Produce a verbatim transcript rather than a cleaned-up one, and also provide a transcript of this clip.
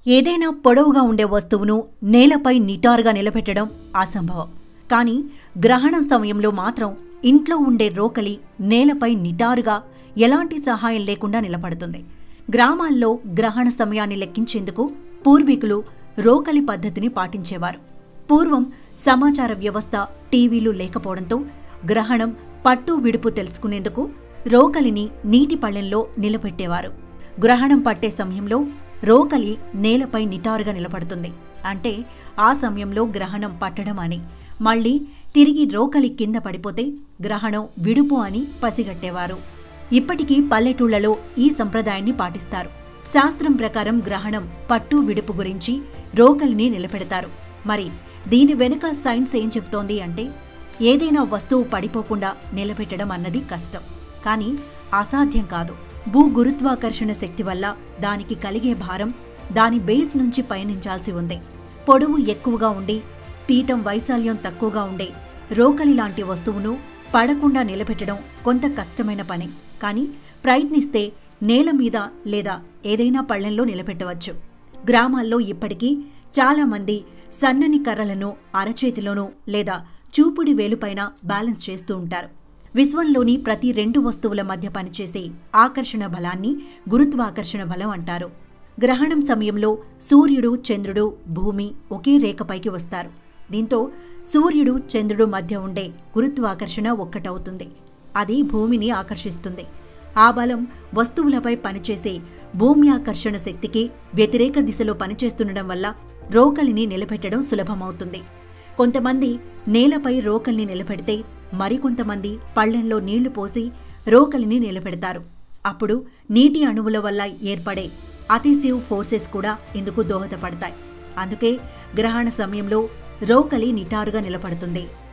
ఏదైనా పొడవుగా ఉండే వస్తువును నేలపై నిటారుగా నిలబెట్టడం అసంభవం. కానీ గ్రహణం సమయంలో మాత్రం ఇంట్లో ఉండే రోకలి నేలపై నిటారుగా ఎలాంటి సహాయం లేకుండా నిలబడుతుంది. గ్రామాల్లో గ్రహణ సమయాన్ని లెక్కించేందుకు పూర్వీకులు రోకలి పద్ధతిని పాటించేవారు. పూర్వం సమాచార వ్యవస్థ, టీవీలు లేకపోవడంతో గ్రహణం పట్టు విడుపు తెలుసుకునేందుకు రోకలిని నీటి పళ్ళెంలో నిలబెట్టేవారు. గ్రహణం పట్టే సమయంలో రోకలి నేలపై నిటారుగా నిలబడుతుంది. అంటే ఆ సమయంలో గ్రహణం పట్టడం అని. మళ్లీ తిరిగి రోకలి కింద పడిపోతే గ్రహణం విడుపు అని పసిగట్టేవారు. ఇప్పటికీ పల్లెటూళ్లలో ఈ సంప్రదాయాన్ని పాటిస్తారు. శాస్త్రం ప్రకారం గ్రహణం పట్టు విడుపు గురించి రోకలిని నిలబెడతారు. మరి దీని వెనుక సైన్స్ ఏం చెప్తోంది అంటే, ఏదైనా వస్తువు పడిపోకుండా నిలబెట్టడం అన్నది కష్టం, కానీ అసాధ్యం కాదు. భూ గురుత్వాకర్షణ శక్తి వల్ల దానికి కలిగే భారం దాని బేస్ నుంచి పయనించాల్సి ఉంది. పొడవు ఎక్కువగా ఉండి పీఠం వైశాల్యం తక్కువగా ఉండే రోకలి లాంటి వస్తువును పడకుండా నిలబెట్టడం కొంత కష్టమైన పని. కానీ ప్రయత్నిస్తే నేల మీద లేదా ఏదైనా పళ్ళెంలో నిలబెట్టవచ్చు. గ్రామాల్లో ఇప్పటికీ చాలామంది సన్నని కర్రలను అరచేతిలోనూ లేదా చూపుడి వేలుపైన బ్యాలెన్స్ చేస్తూ ఉంటారు. విశ్వంలోని ప్రతి రెండు వస్తువుల మధ్య పనిచేసే ఆకర్షణ బలాన్ని గురుత్వాకర్షణ బలం అంటారు. గ్రహణం సమయంలో సూర్యుడు, చంద్రుడు, భూమి ఒకే రేఖపైకి వస్తారు. దీంతో సూర్యుడు, చంద్రుడు మధ్య ఉండే గురుత్వాకర్షణ ఒక్కటవుతుంది. అది భూమిని ఆకర్షిస్తుంది. ఆ బలం వస్తువులపై పనిచేసే భూమ్యాకర్షణ శక్తికి వ్యతిరేక దిశలో పనిచేస్తుండడం వల్ల రోకలిని నిలబెట్టడం సులభమవుతుంది. కొంతమంది నేలపై రోకలిని నిలబెడితే మరికొంతమంది పళ్ళెంలో నీళ్లు పోసి రోకలిని నిలబెడతారు. అప్పుడు నీటి అణువుల వల్ల ఏర్పడే అతిసివ్ ఫోర్సెస్ కూడా ఇందుకు దోహదపడతాయి. అందుకే గ్రహణ సమయంలో రోకలి నిటారుగా నిలబడుతుంది.